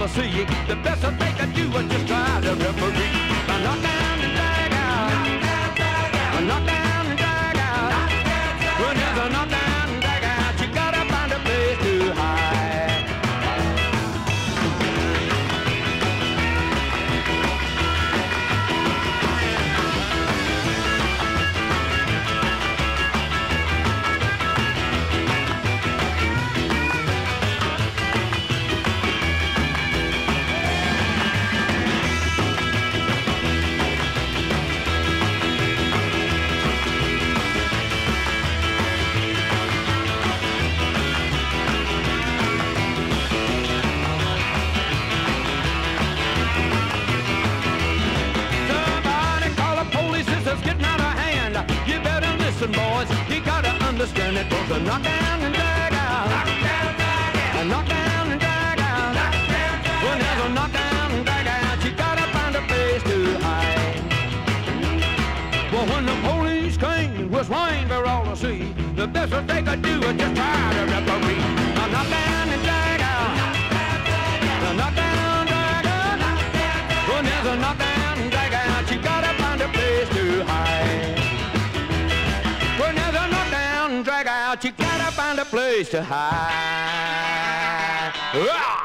to see. The best that they could do was just try to referee. Knock down and drag out. Knock down and drag out. When there's a knock down and drag out, you gotta find a place to hide. Listen, boys, you gotta understand it was a knockdown and drag out. A knockdown and drag out. When there's a knockdown and drag out, you gotta find a place to hide. Well, when the police came and was wine for all to see, the best that they could do was just try to referee. A knockdown and drag out. A knockdown and drag out. When there's a knockdown and drag out, you gotta find a place to hide. When there's a knockdown and drag out, you gotta find a place to hide.